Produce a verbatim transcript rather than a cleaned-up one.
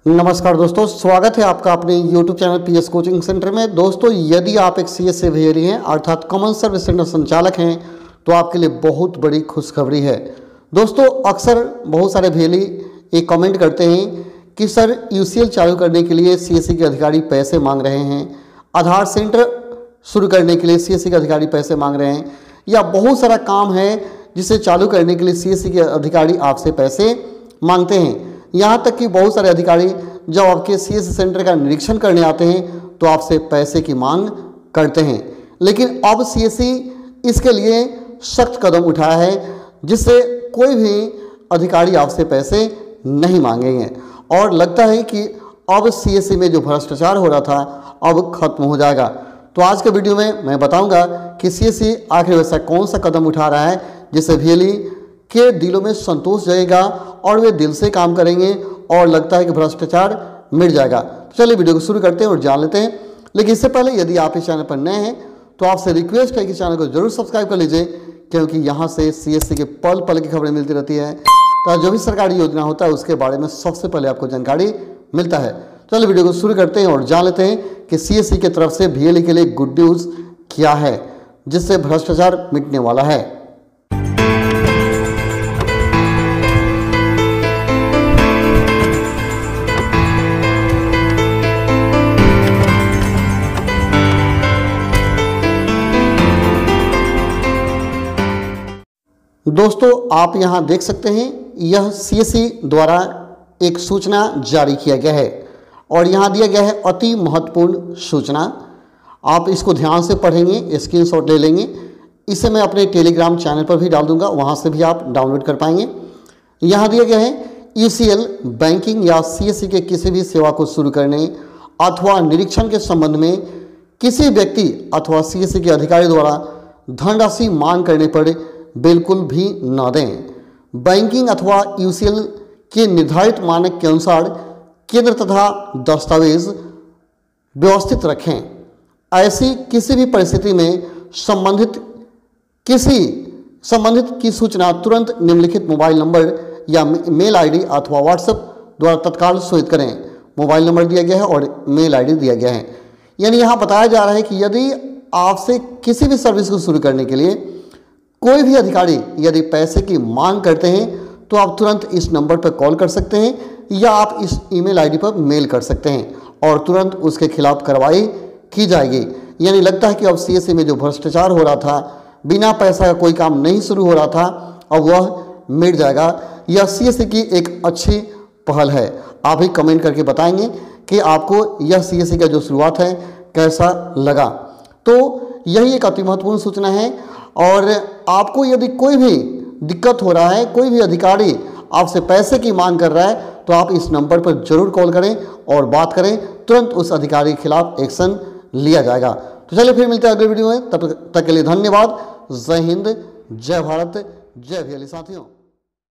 नमस्कार दोस्तों, स्वागत है आपका अपने YouTube channel P S coaching centre में। दोस्तों, यदि आप एक सी एस से भेरी हैं अर्थात कॉमन सर्विस सेंटर संचालक हैं तो आपके लिए बहुत बड़ी खुशखबरी है। दोस्तों, अक्सर बहुत सारे भेली एक कमेंट करते हैं कि सर यू सी एल चालू करने के लिए सी एस सी के अधिकारी पैसे मांग रहे हैं, आधार सेंटर शुरू करने के लिए सी एस सी के अधिकारी पैसे मांग रहे हैं, या बहुत सारा काम है जिसे चालू करने के लिए सी एस सी के अधिकारी आपसे पैसे मांगते हैं। यहाँ तक कि बहुत सारे अधिकारी जब आपके सी एस सी सेंटर का निरीक्षण करने आते हैं तो आपसे पैसे की मांग करते हैं। लेकिन अब सी एस सी इसके लिए सख्त कदम उठाया है जिससे कोई भी अधिकारी आपसे पैसे नहीं मांगेंगे और लगता है कि अब सी एस सी में जो भ्रष्टाचार हो रहा था अब खत्म हो जाएगा। तो आज के वीडियो में मैं बताऊंगा कि सी एस सी आखिर वैसा कौन सा कदम उठा रहा है जिससे भेली के दिलों में संतोष जाएगा और वे दिल से काम करेंगे और लगता है कि भ्रष्टाचार मिट जाएगा। तो चलिए वीडियो को शुरू करते हैं और जान लेते हैं। लेकिन इससे पहले यदि आप इस चैनल पर नए हैं तो आपसे रिक्वेस्ट है कि चैनल को जरूर सब्सक्राइब कर लीजिए, क्योंकि यहाँ से सी एस सी के पल पल की खबरें मिलती रहती है। तो जो भी सरकारी योजना होता है उसके बारे में सबसे पहले आपको जानकारी मिलता है। चलिए वीडियो को शुरू करते हैं और जान लेते हैं कि सी एस सी की तरफ से भी एल ई के लिए गुड न्यूज़ क्या है जिससे भ्रष्टाचार मिटने वाला है। दोस्तों, आप यहां देख सकते हैं यह सी एस सी द्वारा एक सूचना जारी किया गया है और यहां दिया गया है अति महत्वपूर्ण सूचना। आप इसको ध्यान से पढ़ेंगे, स्क्रीनशॉट ले लेंगे। इसे मैं अपने टेलीग्राम चैनल पर भी डाल दूंगा, वहां से भी आप डाउनलोड कर पाएंगे। यहां दिया गया है यू सी एल बैंकिंग या सी एस सी के किसी भी सेवा को शुरू करने अथवा निरीक्षण के संबंध में किसी व्यक्ति अथवा सी एस सी के अधिकारी द्वारा धनराशि मांग करने पर बिल्कुल भी न दें। बैंकिंग अथवा यू सी एल के निर्धारित मानक के अनुसार केंद्र तथा दस्तावेज व्यवस्थित रखें। ऐसी किसी भी परिस्थिति में संबंधित किसी संबंधित की सूचना तुरंत निम्नलिखित मोबाइल नंबर या मेल आईडी अथवा व्हाट्सएप द्वारा तत्काल सूचित करें। मोबाइल नंबर दिया गया है और मेल आईडी दिया गया है। यानी यहाँ बताया जा रहा है कि यदि आपसे किसी भी सर्विस को शुरू करने के लिए कोई भी अधिकारी यदि पैसे की मांग करते हैं तो आप तुरंत इस नंबर पर कॉल कर सकते हैं या आप इस ईमेल आईडी पर मेल कर सकते हैं और तुरंत उसके खिलाफ कार्रवाई की जाएगी। यानी लगता है कि अब सी एस सी में जो भ्रष्टाचार हो रहा था, बिना पैसा का कोई काम नहीं शुरू हो रहा था, अब वह मिट जाएगा। यह सी एस सी की एक अच्छी पहल है। आप ही कमेंट करके बताएंगे कि आपको यह सी एस सी का जो शुरुआत है कैसा लगा। तो यही एक अति महत्वपूर्ण सूचना है और आपको यदि कोई भी दिक्कत हो रहा है, कोई भी अधिकारी आपसे पैसे की मांग कर रहा है तो आप इस नंबर पर जरूर कॉल करें और बात करें, तुरंत उस अधिकारी के खिलाफ एक्शन लिया जाएगा। तो चलिए फिर मिलते हैं अगले वीडियो में, तब तक के लिए धन्यवाद। जय हिंद, जय भारत, जय भेली साथियों।